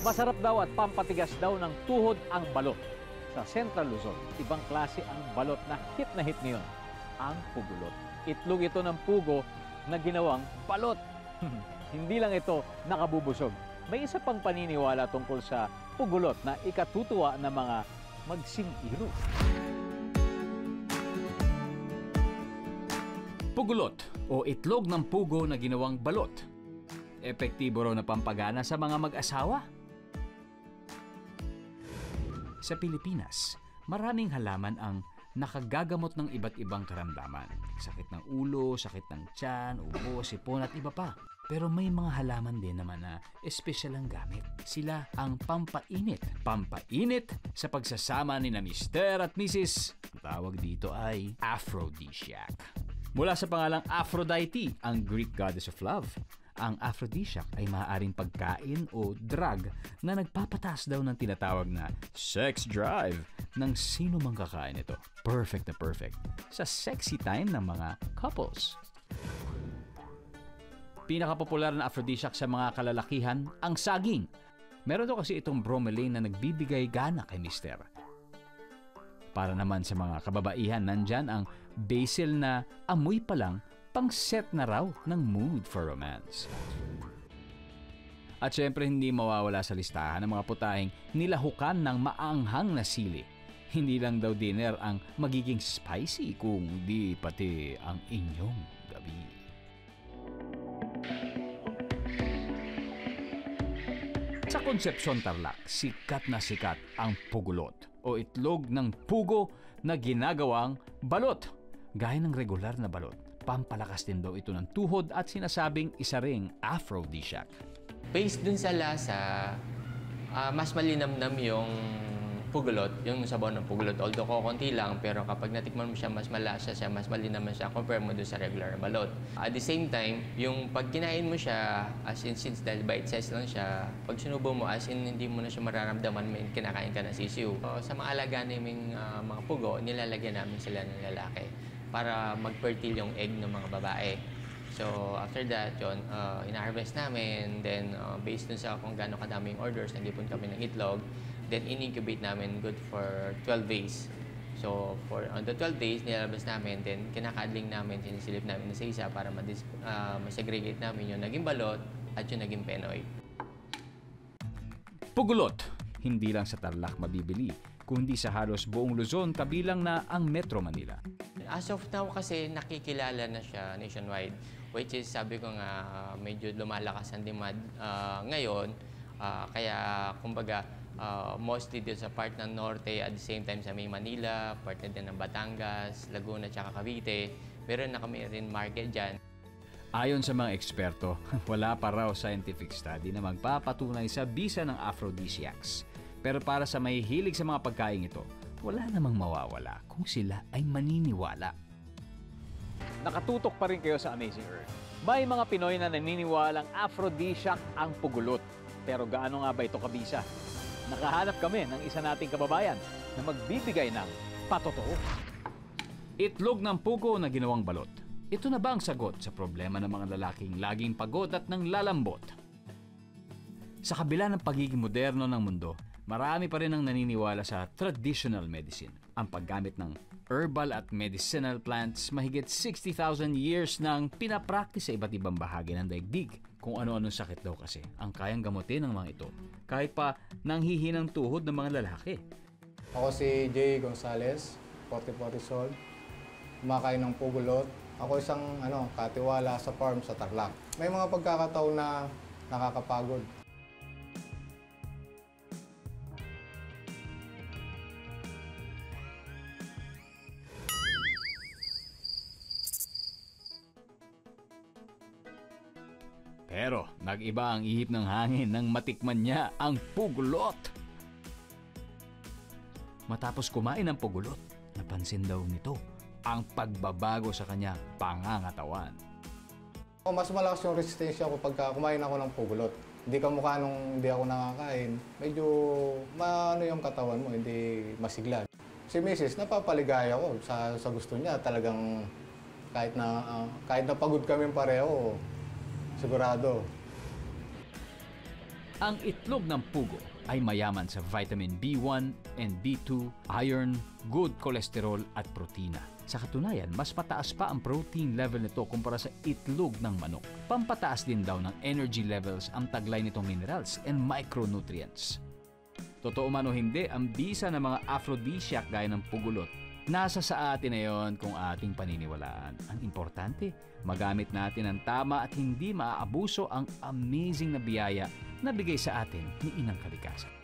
Masarap daw at pampatigas daw ng tuhod ang balot. Sa Central Luzon, ibang klase ang balot na hit ngayon, ang pugolot. Itlog ito ng pugo na ginawang balot. Hindi lang ito nakabubusog. May isa pang paniniwala tungkol sa pugolot na ikatutuwa ng mga magsing-iro. Pugolot o itlog ng pugo na ginawang balot. Epektibo raw na pampagana sa mga mag-asawa. Sa Pilipinas, maraming halaman ang nakagagamot ng iba't ibang karamdaman. Sakit ng ulo, sakit ng tiyan, ubo, sipon at iba pa. Pero may mga halaman din naman na espesyal ang gamit. Sila ang pampainit. Pampainit sa pagsasama ni na Mr. at Mrs. Ang tawag dito ay aphrodisiac. Mula sa pangalang Aphrodite, ang Greek goddess of love. Ang aphrodisiac ay maaaring pagkain o drug na nagpapataas daw ng tinatawag na sex drive ng sino mang kakain ito. Perfect na perfect sa sexy time ng mga couples. Pinakapopular na aphrodisiac sa mga kalalakihan, ang saging. Meron daw kasi itong bromelain na nagbibigay gana kay mister. Para naman sa mga kababaihan, nandyan ang basil na amoy pa lang pang-set na raw ng mood for romance. At syempre hindi mawawala sa listahan ng mga putahing nilahukan ng maanghang na sili. Hindi lang daw dinner ang magiging spicy kung di pati ang inyong gabi. Sa Concepcion, Tarlac, sikat na sikat ang pugolot o itlog ng pugo na ginagawang balot. Gaya ng regular na balot, pampalakas din daw ito ng tuhod at sinasabing isa ring aphrodisiac. Based dun sa lasa, mas malinamnam yung pugolot, yung sabaw ng pugolot. Although konti lang, pero kapag natikman mo siya, mas malasa siya, mas malinaman siya, compare mo dun sa regular na balot. At the same time, yung pag kinain mo siya, as in since dahil bite size lang siya, pag sinubo mo, as in hindi mo na siya mararamdaman, may kinakain ka na sisiw. Sa mga alaga naming mga pugo, nilalagyan namin sila ng lalaki para mag-fertile yung egg ng mga babae. So, after that, yun, ina-harvest namin. Then, based dun sa kung gaano kadami yung orders, nag-ipon kami ng itlog. Then, in-incubate namin good for 12 days. So, on the 12 days, nilalabas namin. Then, kinakadling namin, sinisilip namin sa isa para ma-segregate namin yung naging balot at yung naging penoy. Pugolot, hindi lang sa Tarlac mabibili, kundi sa halos buong Luzon kabilang na ang Metro Manila. As of now kasi nakikilala na siya nationwide, which is sabi ko nga medyo lumalakas ang demand ngayon. Kaya kumbaga mostly dito sa part ng Norte, at the same time sa may Manila, part na din ng Batangas, Laguna, tsaka Cavite. Meron na kami rin market dyan. Ayon sa mga eksperto, wala pa raw scientific study na magpapatunay sa bisa ng aphrodisiacs. Pero para sa may hilig sa mga pagkain ito, wala namang mawawala kung sila ay maniniwala. Nakatutok pa rin kayo sa Amazing Earth. May mga Pinoy na naniniwalang aphrodisiac ang pugolot. Pero gaano nga ba ito kabisa? Nakahanap kami ng isa nating kababayan na magbibigay ng patotoo. Itlog ng pugo na ginawang balot. Ito na ba ang sagot sa problema ng mga lalaking laging pagod at nang lalambot? Sa kabila ng pagiging moderno ng mundo, marami pa rin ang naniniwala sa traditional medicine. Ang paggamit ng herbal at medicinal plants mahigit 60,000 years nang pinapractice sa iba't ibang bahagi ng daigdig. Kung ano-anong sakit daw kasi ang kayang gamutin ng mga ito. Kahit pa nanghihinang tuhod ng mga lalaki. Ako si Jay Gonzalez, 44 years old. Kumakain ng pugolot. Ako isang katiwala sa farm sa Tarlac. May mga pagkakataon na nakakapagod. Pero nag-iba ang ihip ng hangin nang matikman niya ang pugolot. Matapos kumain ng pugolot, napansin daw nito ang pagbabago sa kanyang pangangatawan. Mas malakas yung resistensya ko pagka kumain ako ng pugolot. Hindi kamukha nung hindi ako nakakain. Medyo yung katawan mo, hindi masigla. Si Mrs. napapaligaya ko sa gusto niya. Talagang kahit na pagod kami pareho, sigurado. Ang itlog ng pugo ay mayaman sa vitamin B1 and B2, iron, good cholesterol at protina. Sa katunayan, mas mataas pa ang protein level nito kumpara sa itlog ng manok. Pampataas din daw ng energy levels ang taglay nitong minerals and micronutrients. Totoo man o hindi, ang bisa ng mga aphrodisiac gaya ng pugolot, nasa sa atin na yon kung ating paniniwalaan. Ang importante, magamit natin ang tama at hindi maaabuso ang amazing na biyaya na bigay sa atin ni Inang Kalikasan.